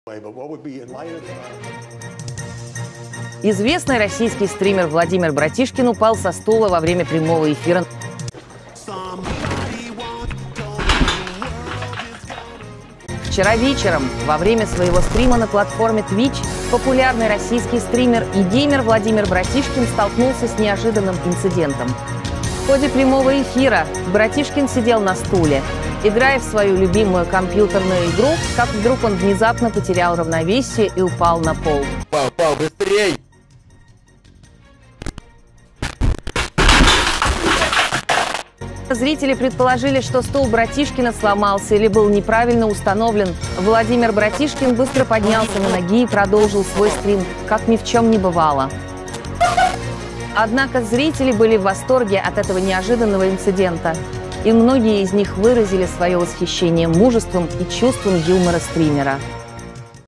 Известный российский стример Владимир Братишкин упал со стула во время прямого эфира. Вчера вечером, во время своего стрима на платформе Twitch, популярный российский стример и геймер Владимир Братишкин столкнулся с неожиданным инцидентом. В ходе прямого эфира Братишкин сидел на стуле, играя в свою любимую компьютерную игру, как вдруг он внезапно потерял равновесие и упал на пол. Пал, быстрей! Зрители предположили, что стул Братишкина сломался или был неправильно установлен. Владимир Братишкин быстро поднялся на ноги и продолжил свой стрим, как ни в чем не бывало. Однако зрители были в восторге от этого неожиданного инцидента, и многие из них выразили свое восхищение мужеством и чувством юмора стримера.